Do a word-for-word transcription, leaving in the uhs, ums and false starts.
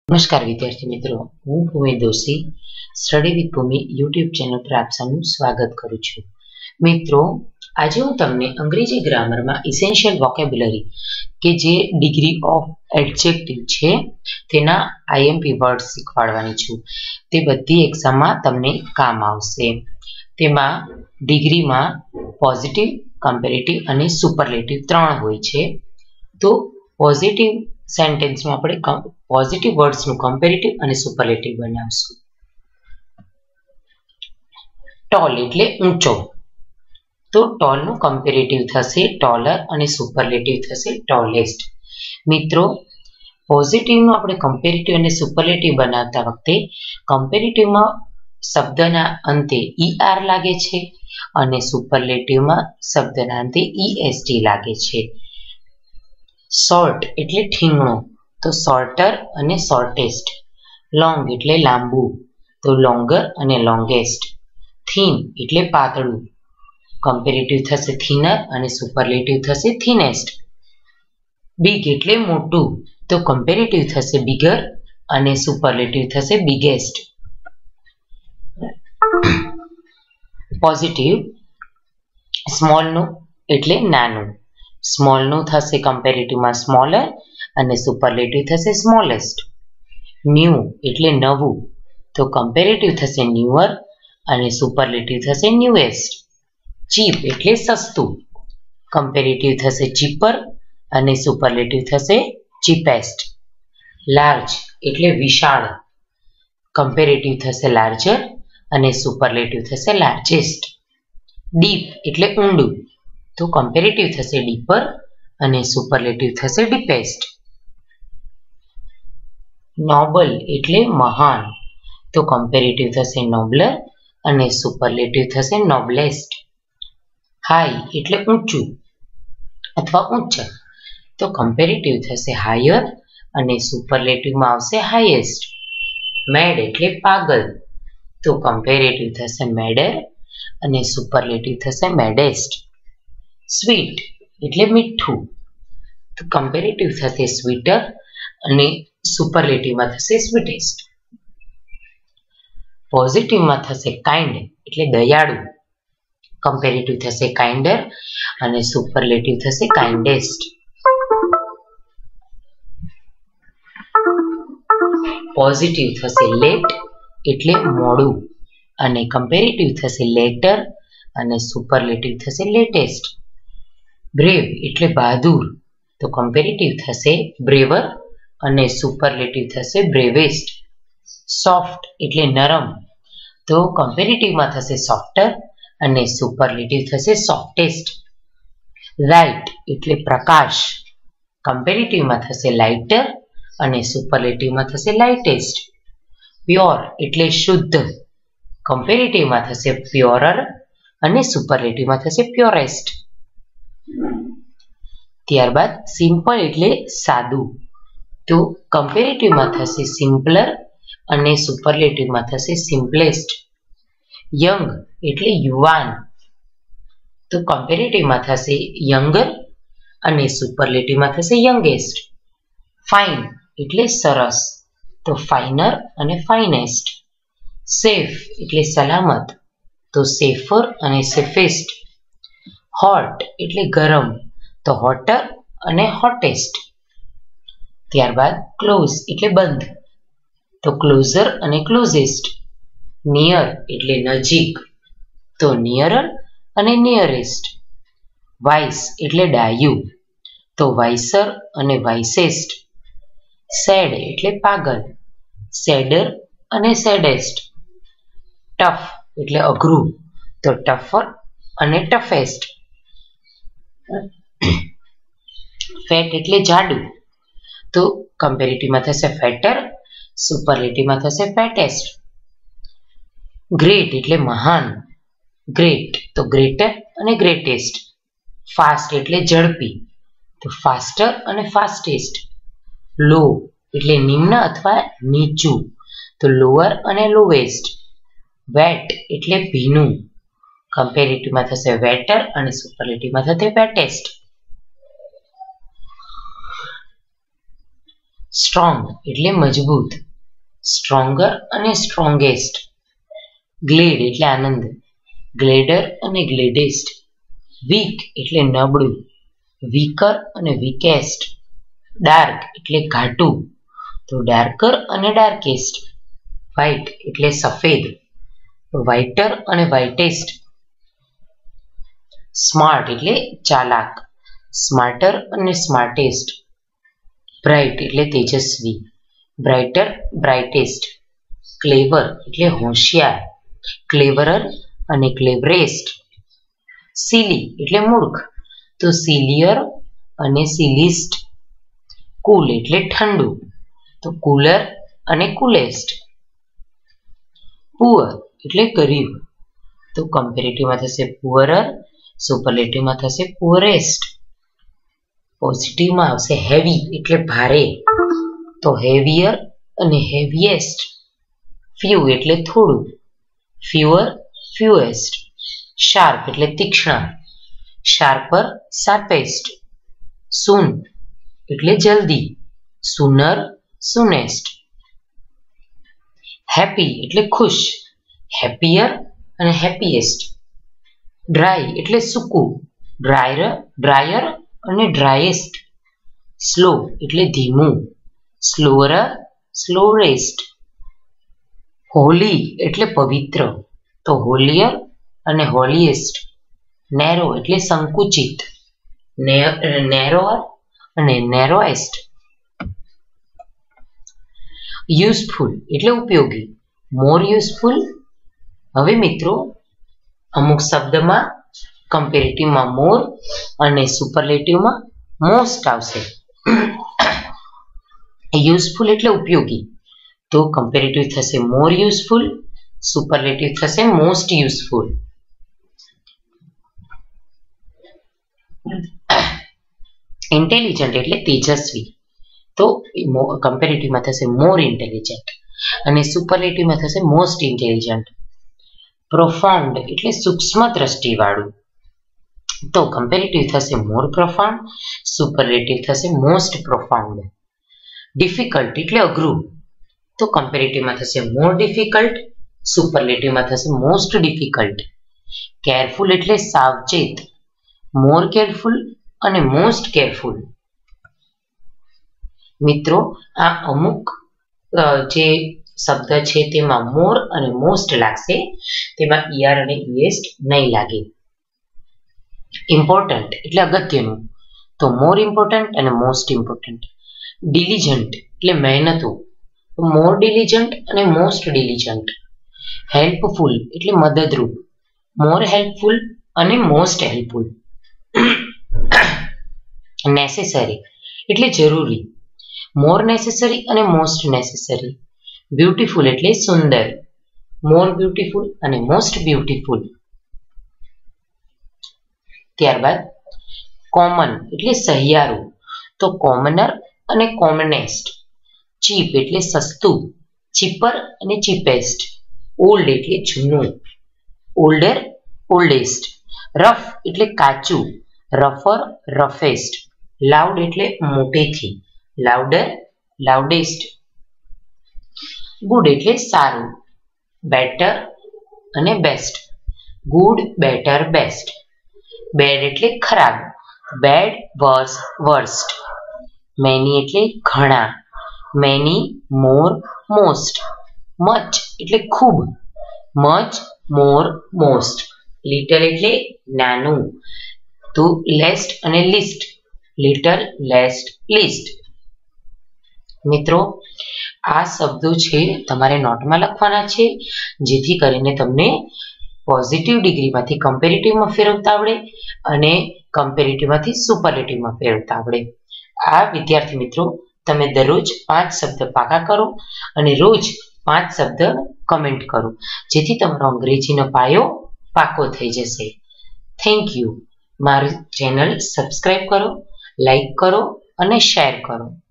નમસ્કાર વિદ્યાર્થી મિત્રો, હું Bhumi Doshi study with Bhumi YouTube channel પર આપ સૌનું સ્વાગત કરું છું. મિત્રો, આજે હું તમને અંગ્રેજી ગ્રામરમાં ઇસેન્શિયલ વોકેબ્યુલરી કે જે ડિગ્રી ઓફ એડજેક્ટિવ છે તેના આઈએમપી વર્ડ શીખવાડવાની છું. તે બધી એક્ઝામમાં તમને કામ આવશે. તેમાં ડિગ્રીમાં પોઝિટિવ, કમ્પેરેટિવ અને સુપરલેટિવ ત્રણ હોય છે. તો પોઝિટિવ સેન્ટેન્સમાં આપણે પોઝિટિવ વર્ડ્સનું કમ્પેરેટિવ અને સુપરલેટિવ બનાવશું. ટોલ એટલે ઊંચો, તો ટોલનું કમ્પેરેટિવ થશે ટોલર અને સુપરલેટિવ થશે ટોલેસ્ટ. મિત્રો, પોઝિટિવનું આપણે કમ્પેરેટિવ અને સુપરલેટિવ બનાવતા વખતે કમ્પેરેટિવમાં શબ્દના અંતે ઈ આર લાગે છે અને સુપરલેટિવમાં શબ્દના અંતે ઈ એસ ટી લાગે છે. શોર્ટ એટલે ઠીંગણો, તો શોર્ટર અને શોર્ટેસ્ટ. લોંગ એટલે લાંબુ, તો લોંગર અને લોંગેસ્ટ. થીન એટલે પાતળું, કમ્પેરેટિવ થશે થિનર અને સુપરલેટિવ થશે થિનેસ્ટ. બિગ એટલે મોટું, તો કમ્પેરેટિવ થશે બિગર અને સુપરલેટિવ થશે બિગેસ્ટ. પોઝિટિવ સ્મોલનું એટલે નાનું, સ્મોલનું થશે કમ્પેરેટિવમાં સ્મોલર અને સુપરલેટિવ થશે સ્મોલેસ્ટ. ન્યૂ એટલે નવું, તો કમ્પેરેટિવ થશે ન્યુઅર અને સુપરલેટિવ થશે ન્યુએસ્ટ. ચીપ એટલે સસ્તું, કમ્પેરેટિવ થશે ચીપર અને સુપરલેટિવ થશે ચીપેસ્ટ. લાર્જ એટલે વિશાળ, કમ્પેરેટિવ થશે લાર્જર અને સુપરલેટિવ થશે લાર્જેસ્ટ. ડીપ એટલે ઊંડું, તો કમ્પેરેટિવ થશે ડીપર અને સુપરલેટિવ થશે ડીપેસ્ટ. નોબલ એટલે મહાન, તો કમ્પેરેટિવ થશે નોબલર અને સુપરલેટિવ થશે નોબલેસ્ટ. હાઈ એટલે ઊંચું અથવા ઊંચા, તો કમ્પેરેટિવ થશે હાયર અને સુપરલેટિવમાં આવશે હાઈએસ્ટ. મેડ એટલે પાગલ, તો કમ્પેરેટિવ થશે મેડર અને સુપરલેટિવ થશે મેડેસ્ટ. સ્વીટ એટલે મીઠું, તો કમ્પેરેટિવ થશે સ્વીટર અને સુપરલેટિવમાં થશે સ્વીટેસ્ટ. પોઝિટિવમાં થશે કાઇન્ડ એટલે દયાળુ, કમ્પેરેટિવ થશે કાઇન્ડર અને સુપરલેટિવ થશે કાઇન્ડેસ્ટ. પોઝિટિવ થશે લેટ એટલે મોડું અને કમ્પેરેટિવ થશે લેટર અને સુપરલેટિવ થશે લેટેસ્ટ. બ્રેવ એટલે બહાદુર, તો કમ્પેરેટિવ થશે બ્રેવર અને સુપરલેટિવ થશે બ્રેવેસ્ટ. સોફ્ટ એટલે નરમ, તો કમ્પેરેટિવમાં થશે સોફ્ટર અને સુપરલેટિવ થશે સોફ્ટેસ્ટ. લાઇટ એટલે પ્રકાશ, કમ્પેરેટિવમાં થશે લાઇટર અને સુપરલેટિવમાં થશે લાઇટેસ્ટ. પ્યોર એટલે શુદ્ધ, કમ્પેરેટિવમાં થશે પ્યોરર અને સુપરલેટિવમાં થશે પ્યોરેસ્ટ. ત્યારબાદ સિમ્પલ એટલે સાદું, તો કમ્પેરેટિવમાં થશે સિમ્પલર અને સુપરલેટિવમાં થશે સિમ્પલેસ્ટ. યંગ એટલે યુવાન, તો કમ્પેરેટિવમાં થશે યંગર અને સુપરલેટિવમાં થશે યંગેસ્ટ. ફાઇન એટલે સરસ, તો ફાઇનર અને ફાઇનેસ્ટ. સેફ એટલે સલામત, તો સેફર અને સેફેસ્ટ. હોટ એટલે ગરમ, તો હોટર અને હોટેસ્ટ. ત્યારબાદ ક્લોઝ એટલે બંધ, તો ક્લોઝર અને ક્લોઝેસ્ટ. નિયર એટલે નજીક, તો નિયરર અને નિયરેસ્ટ. વાઇસ એટલે ડાયું, તો વાઇસર અને વાઇસેસ્ટ. સેડ એટલે પાગલ, સેડર અને સેડેસ્ટ. ટફ એટલે અઘરું, તો ટફર અને ટફેસ્ટ. ફેટ એટલે જાડું, તો કમ્પેરેટિવમાં થશે ફેટર, સુપરલેટિવમાં થશે ફેટેસ્ટ. ગ્રેટ એટલે મહાન, ગ્રેટ તો ગ્રેટર અને ગ્રેટેસ્ટ. ફાસ્ટ એટલે ઝડપી, તો ફાસ્ટર અને ફાસ્ટેસ્ટ. લો એટલે નિમ્ન અથવા નીચું, તો લોઅર અને લોવેસ્ટ. વેટ એટલે ભીનું, કમ્પેરેટિવમાં થશે વેટર અને સુપરલેટિવમાં થશે વેટેસ્ટ. સ્ટ્રોંગ એટલે મજબૂત, સ્ટ્રોંગર અને સ્ટ્રોંગેસ્ટ. ગ્લેડ એટલે આનંદ, ગ્લેડર અને ગ્લેડેસ્ટ. વીક એટલે નબળું, વીકર અને વીકેસ્ટ. ડાર્ક એટલે ઘાટું, તો ડાર્કર અને ડાર્કેસ્ટ. વ્હાઇટ એટલે સફેદ, વ્હાઇટર અને વ્હાઇટેસ્ટ. સ્માર્ટ એટલે ચાલાક, સ્માર્ટર અને સ્માર્ટેસ્ટ. બ્રાઇટ એટલે તેજસ્વી, બ્રાઇટર બ્રાઇટેસ્ટ. ક્લેવર એટલે હોશિયાર, ક્લેવરર અને ક્લેવરેસ્ટ. સિલી એટલે મૂર્ખ, તો સિલિયર અને સિલિસ્ટ. કુલ એટલે ઠંડુ, તો કુલર અને કુલેસ્ટ. પુઅર એટલે ગરીબ, તો કમ્પેરેટિવમાં થશે પુઅરર, સુપરલેટિવમાં થશે પુઅરેસ્ટ. પોઝિટિવમાં આવશે હેવી એટલે ભારે, તો હેવિયર અને હેવીએસ્ટ. ફ્યુ એટલે થોડું, ફ્યુઅર ફ્યુએસ્ટ. શાર્પ એટલે તીક્ષ્ણ, શાર્પર શાર્પેસ્ટ. સૂન એટલે જલ્દી, સુનર સુનેસ્ટ. હેપી એટલે ખુશ, હેપીયર અને હેપીએસ્ટ. ડ્રાય એટલે સૂકું, ડ્રાયર ડ્રાયર અને ડ્રાયેસ્ટ. સ્લો એટલે ધીમું, સ્લોઅર સ્લોરેસ્ટ. હોલી એટલે પવિત્ર, તો હોલિયર અને હોલીએસ્ટ. નેરો એટલે સંકુચિત, નેરોઅર અને નેરોએસ્ટ. યુઝફુલ એટલે ઉપયોગી, મોર યુઝફુલ. હવે મિત્રો અમુક શબ્દમાં કમ્પેરેટિવમાં મોર અને સુપરલેટિવમાં મોસ્ટ આવશે. યુઝફુલ એટલે ઉપયોગી, તો કમ્પેરેટિવ થશે મોર યુઝફુલ, સુપરલેટિવ થશે મોસ્ટ યુઝફુલ. ઇન્ટેલિજન્ટ એટલે તેજસ્વી, તો કમ્પેરેટિવમાં થશે મોર ઇન્ટેલિજન્ટ અને સુપરલેટિવમાં થશે મોસ્ટ ઇન્ટેલિજન્ટ. પ્રોફાઉન્ડ એટલે સૂક્ષ્મ દ્રષ્ટિવાળું, તો કમ્પેરેટિવ થશે મોર પ્રોફાઉન્ડ, સુપરલેટિવ થશે મોસ્ટ પ્રોફાઉન્ડ. ડિફિકલ્ટ એટલે અઘરું, તો કમ્પેરેટિવમાં થશે મોર ડિફિકલ્ટ, સુપરલેટિવમાં થશે મોસ્ટ ડિફિકલ્ટ. કેરફુલ એટલે સાવચેત, મોર કેરફુલ અને મોસ્ટ કેરફુલ. મિત્રો આ અમુક જે શબ્દ છે તેમાં મોર અને મોસ્ટ લાગશે, તેમાં ઈઆર અને ઈએસ્ટ નહીં લાગે. ઇમ્પોર્ટન્ટ એટલે અગત્યનું, તો મોર ઇમ્પોર્ટન્ટ અને મોસ્ટ ઇમ્પોર્ટન્ટ. ડિલિજન્ટ એટલે મહેનતુ, તો મોર ડિલિજન્ટ અને મોસ્ટ ડિલિજન્ટ. હેલ્પફુલ એટલે મદદરૂપ, મોર હેલ્પફુલ અને મોસ્ટ હેલ્પફુલ. નેસેસરી એટલે જરૂરી, મોર નેસેસરી અને મોસ્ટ નેસેસરી. બ્યુટીફુલ એટલે સુંદર, મોર બ્યુટીફુલ અને મોસ્ટ બ્યુટીફુલ. ત્યારબાદ કોમન એટલે સહિયારું, તો કોમનર અને કોમનેસ્ટ. ચીપ એટલે સસ્તું, ચીપર અને ચીપેસ્ટ. ઓલ્ડ એટલે જૂનું, ઓલ્ડર ઓલ્ડેસ્ટ. રફ એટલે કાચું, રફર રફેસ્ટ. લાઉડ એટલે મોટેથી, લાઉડર લાઉડેસ્ટ. ગુડ એટલે સારું, બેટર અને best. Good better best. Bad એટલે ખરાબ, બેડ વર્સ વર્સ્ટ. મેની એટલે ઘણા, મેની મોર મોસ્ટ. મચ એટલે ખૂબ, મચ મોર મોસ્ટ. લિટલ એટલે નાનું, તો લેસ્ટ અને લિસ્ટ, લિટલ લેસ્ટ લિસ્ટ. મિત્રો આ શબ્દો છે તમારે નોટમાં લખવાના છે, જેથી કરીને તમને પોઝિટિવ ડિગ્રીમાંથી કમ્પેરેટિવમાં ફેરવતા આવડે અને કમ્પેરેટિવમાંથી સુપરલેટિવમાં ફેરવતા આવડે. આ વિદ્યાર્થી મિત્રો તમે દરરોજ પાંચ શબ્દ પાકા કરો અને રોજ પાંચ શબ્દ કમેન્ટ કરો, જેથી તમારો અંગ્રેજીનો પાયો પાકો થઈ જશે. Thank you. મારું ચેનલ સબસ્ક્રાઈબ કરો, લાઈક કરો અને શેર કરો.